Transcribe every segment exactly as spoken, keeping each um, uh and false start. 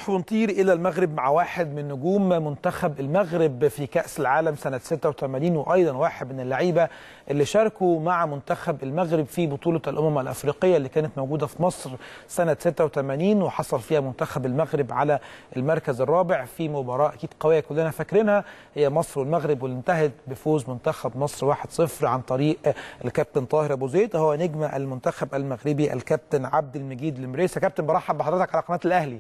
ونطير إلى المغرب مع واحد من نجوم منتخب المغرب في كأس العالم سنة ستة وثمانين، وأيضا واحد من اللعيبة اللي شاركوا مع منتخب المغرب في بطولة الأمم الأفريقية اللي كانت موجودة في مصر سنة ستة وثمانين، وحصل فيها منتخب المغرب على المركز الرابع في مباراة أكيد قوية كلنا فاكرينها، هي مصر والمغرب، واللي انتهت بفوز منتخب مصر واحد صفر عن طريق الكابتن طاهر أبو زيد، هو نجم المنتخب المغربي الكابتن عبد المجيد المريسي. كابتن برحب بحضرتك على قناة الأهلي.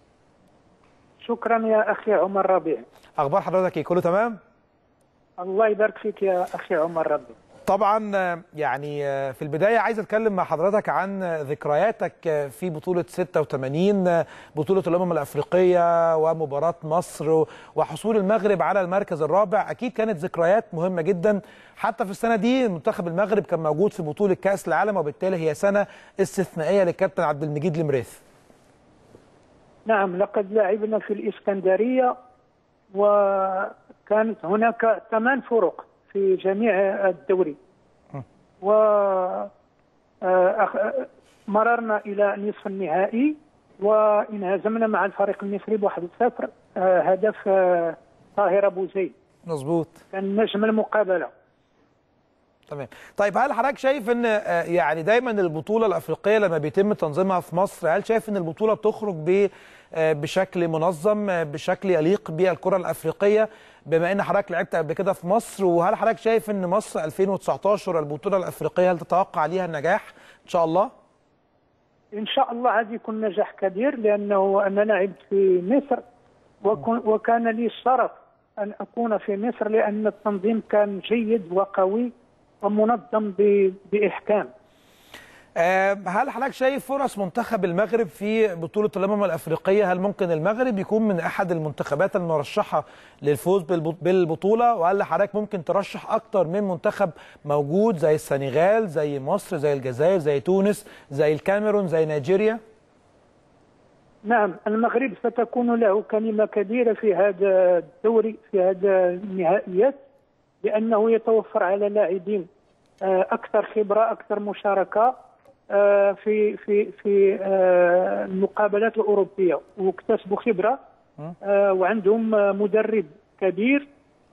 شكرا يا أخي عمر ربيع. أخبار حضرتك إيه؟ كله تمام؟ الله يبارك فيك يا أخي عمر ربيع. طبعا يعني في البداية عايز أتكلم مع حضرتك عن ذكرياتك في بطولة ستة وثمانين، بطولة الأمم الأفريقية ومباراة مصر وحصول المغرب على المركز الرابع. أكيد كانت ذكريات مهمة جدا، حتى في السنة دي منتخب المغرب كان موجود في بطولة كأس العالم، وبالتالي هي سنة استثنائية للكابتن عبد المجيد المريث. نعم، لقد لعبنا في الإسكندرية، وكانت هناك ثمان فرق في جميع الدوري، ومررنا إلى نصف النهائي وانهزمنا مع الفريق المصري بواحد صفر، هدف طاهر أبو زيد. مظبوط، كان نجم المقابلة. تمام. طيب هل حضرتك شايف ان يعني دايما البطوله الافريقيه لما بيتم تنظيمها في مصر، هل شايف ان البطوله بتخرج ب بشكل منظم، بشكل يليق بالكره الافريقيه، بما ان حضرتك لعبت قبل كده في مصر؟ وهل حضرتك شايف ان مصر ألفين وتسعطاشر البطوله الافريقيه هل تتوقع عليها النجاح ان شاء الله؟ ان شاء الله هذا يكون نجاح كبير، لانه انا لعبت في مصر وكان لي الشرف ان اكون في مصر، لان التنظيم كان جيد وقوي ومنظم بإحكام. هل حضرتك شايف فرص منتخب المغرب في بطولة الأمم الأفريقية؟ هل ممكن المغرب يكون من أحد المنتخبات المرشحة للفوز بالبطولة؟ وهل حضرتك ممكن ترشح أكتر من منتخب موجود زي السنغال، زي مصر، زي الجزائر، زي تونس، زي الكاميرون، زي نيجيريا؟ نعم، المغرب ستكون له كلمة كبيرة في هذا الدوري، في هذا النهائيات، لأنه يتوفر على لاعبين أكثر خبرة، أكثر مشاركة في في في المقابلات الأوروبية، واكتسبوا خبرة، وعندهم مدرب كبير،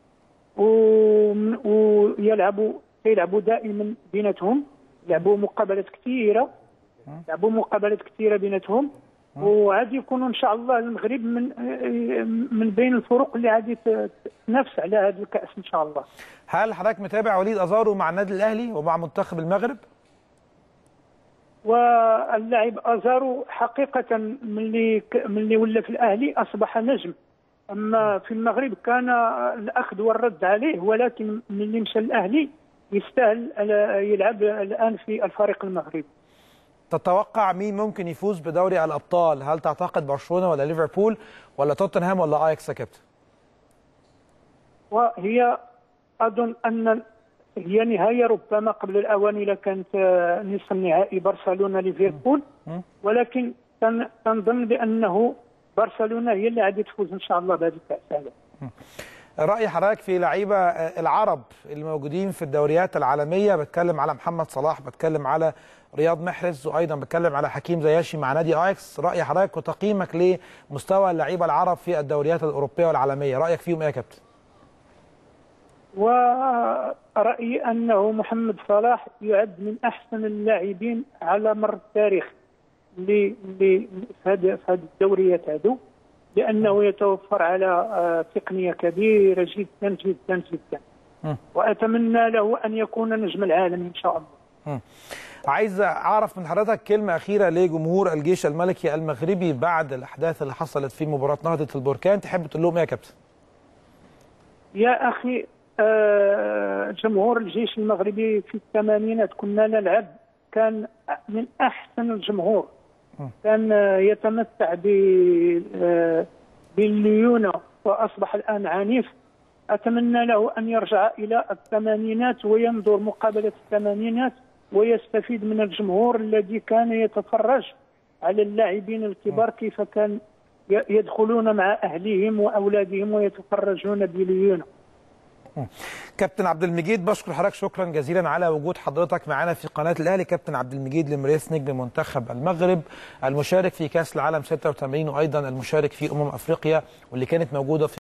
ويلعبوا يلعبوا دائما بيناتهم، يلعبوا مقابلات كثيرة، يلعبوا مقابلات كثيرة بيناتهم، وغادي يكونوا ان شاء الله المغرب من من بين الفرق اللي غادي تنافس على هذا الكاس ان شاء الله. هل حضرتك متابع وليد ازارو مع النادي الاهلي ومع منتخب المغرب؟ واللاعب ازارو حقيقه ملي ملي ولا في الاهلي اصبح نجم، اما في المغرب كان الاخذ والرد عليه، ولكن ملي مشى الاهلي يستاهل يلعب الان في الفريق المغربي. تتوقع مين ممكن يفوز بدوري الابطال؟ هل تعتقد برشلونه ولا ليفربول ولا توتنهام ولا اياكس يا كابتن؟ وهي اظن ان هي نهايه ربما قبل الاوان اذا كانت نصف النهائي برشلونه ليفربول، ولكن تنظن بانه برشلونه هي اللي غادي تفوز ان شاء الله بهذه الكاس هذا. رأي حضرتك في لعيبة العرب الموجودين في الدوريات العالمية؟ بتكلم على محمد صلاح، بتكلم على رياض محرز، وأيضا بتكلم على حكيم زياشي مع نادي اياكس. رأي حضرتك وتقييمك لمستوى اللعيبة العرب في الدوريات الأوروبية والعالمية، رأيك فيهم إيه يا كابتن؟ ورأيي أنه محمد صلاح يعد من أحسن اللاعبين على مر التاريخ في هذه الدوريات هذو، لأنه يتوفر على تقنية كبيرة جدا جدا جدا، وأتمنى له أن يكون نجم العالم إن شاء الله. م. عايز أعرف من حضرتك كلمة أخيرة لجمهور الجيش الملكي المغربي بعد الأحداث اللي حصلت في مباراة نهضة البركان، تحب تقول لهم إيه يا كابتن؟ يا أخي، جمهور الجيش المغربي في الثمانينات كنا نلعب، كان من أحسن الجمهور، كان يتمتع بالليونة وأصبح الآن عنيف. أتمنى له أن يرجع إلى الثمانينات وينظر مقابلة الثمانينات ويستفيد من الجمهور الذي كان يتفرج على اللاعبين الكبار كيف كان يدخلون مع أهلهم وأولادهم ويتفرجون بليونة. كابتن عبد المجيد، بشكر حضرتك شكرا جزيلا على وجود حضرتك معنا في قناه الاهلي. كابتن عبد المجيد المريث نجم منتخب المغرب المشارك في كاس العالم ستة وثمانين وايضا المشارك في امم افريقيا واللي كانت موجوده في